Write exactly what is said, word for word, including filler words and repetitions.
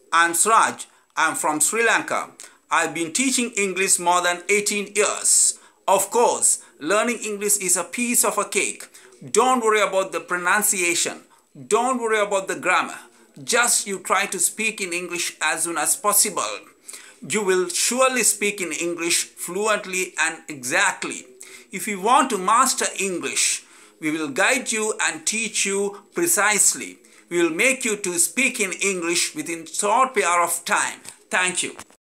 I'm Siraj. I'm from Sri Lanka. I've been teaching English more than eighteen years. Of course, learning English is a piece of a cake. Don't worry about the pronunciation. Don't worry about the grammar. Just you try to speak in English as soon as possible. You will surely speak in English fluently and exactly. If you want to master English, we will guide you and teach you precisely. We will make you to speak in English within a short period of time. Thank you.